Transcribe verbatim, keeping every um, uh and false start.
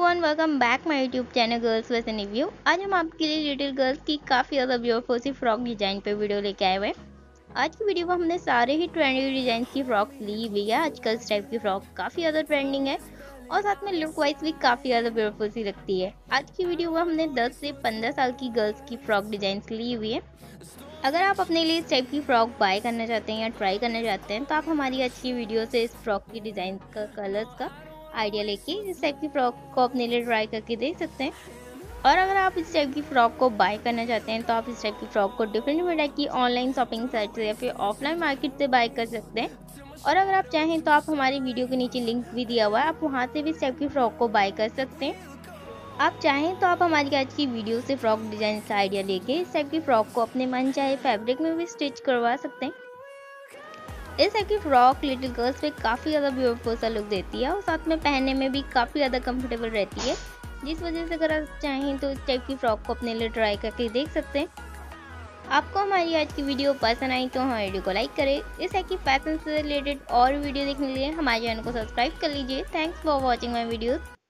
Everyone, welcome back my YouTube channel girls fashion review. आज हम आपके लिए लिटिल गर्ल्स की काफ़ी ज़्यादा ब्यूटीफुल सी फ्रॉक डिज़ाइन पे वीडियो लेके आए हुए हैं। आज की वीडियो में हमने सारे ही ट्रेंडी डिज़ाइन की फ्रॉक ली हुई है। आजकल इस टाइप की फ्रॉक काफ़ी ज़्यादा ट्रेंडिंग है और साथ में लुक वाइज भी काफ़ी ज़्यादा ब्यूटीफुल सी लगती है। आज की वीडियो में हमने दस से पंद्रह साल की गर्ल्स की फ्रॉक डिज़ाइन ली हुई है। अगर आप अपने लिए इस टाइप की फ्रॉक बाय करना चाहते हैं या ट्राई करना चाहते हैं तो आप हमारी आज की वीडियो से इस फ्रॉक की डिज़ाइन का, कलर्स का आइडिया लेके इस टाइप की फ्रॉक को अपने लिए ट्राई करके देख सकते हैं। और अगर आप इस टाइप की फ्रॉक को बाय करना चाहते हैं तो आप इस टाइप की फ्रॉक को डिफरेंट मीडिया की ऑनलाइन शॉपिंग साइट से या फिर ऑफलाइन मार्केट से बाय कर सकते हैं। और अगर आप चाहें तो आप हमारी वीडियो के नीचे लिंक भी दिया हुआ है, आप वहाँ से भी इस टाइप की फ्रॉक को बाय कर सकते हैं। आप चाहें तो आप हमारी आज की वीडियो से फ्रॉक डिज़ाइन का आइडिया लेके इस टाइप की फ्रॉक को अपने मन चाहे फैब्रिक में भी स्टिच करवा सकते हैं। इस टाइप की फ्रॉक लिटिल गर्ल्स पे काफ़ी ज़्यादा ब्यूटीफुल सा लुक देती है और साथ में पहनने में भी काफ़ी ज़्यादा कंफर्टेबल रहती है, जिस वजह से अगर आप चाहें तो इस टाइप की फ्रॉक को अपने लिए ट्राई करके देख सकते हैं। आपको हमारी आज की वीडियो पसंद आई तो हमारी वीडियो को लाइक करें। इस टाइप की फैशन से रिलेटेड और वीडियो देखने के लिए हमारे चैनल को सब्सक्राइब कर लीजिए। Thanks for watching my videos.